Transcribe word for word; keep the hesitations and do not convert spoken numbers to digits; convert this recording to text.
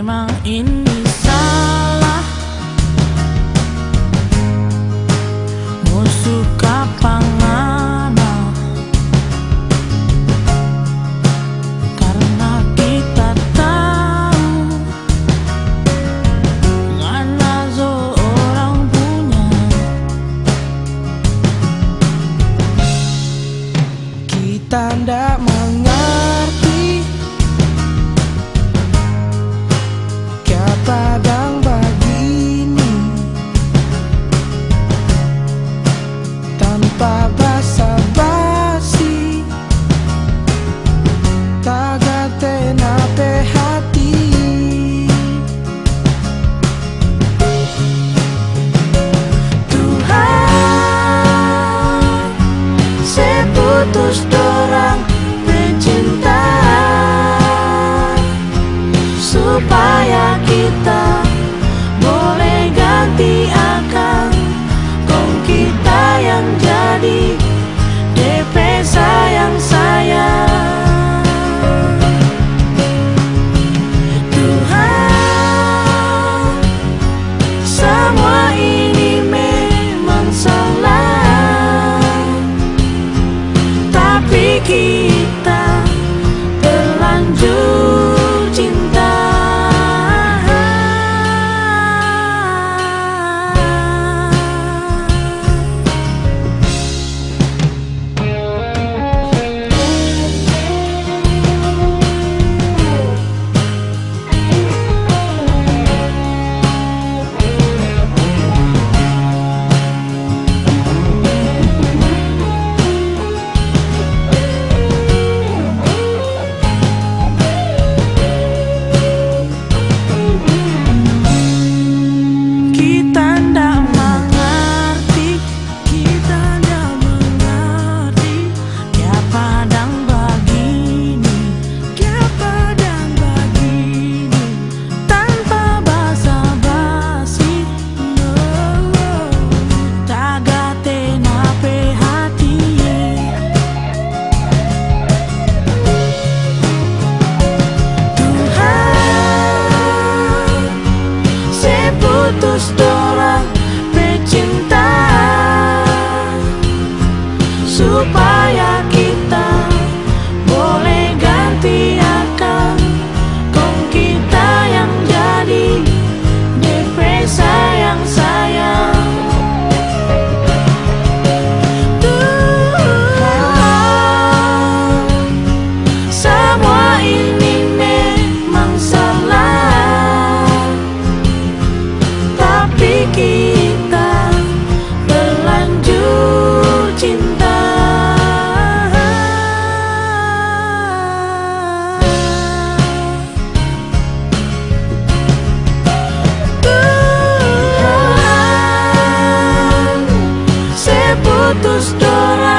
memang ini salah. Musuh kapangana, karena kita tahu ngana seorang punya. Kita ndak mengerti padang begini, tanpa basa-basi, tagate nape hati. Tuhan, seputus dorang pecinta, supaya kita boleh ganti akan kong kita yang jadi D P sayang-sayang. Tuhan, semua ini memang salah, tapi kita terlanjur cinta. Putus dorang pecinta, supaya kita boleh ganti akan kong kita yang jadi D P sayang-sayang. Tuhan, semua ini memang salah, tapi kita berlanjut cinta. Tuhan, seputus dorang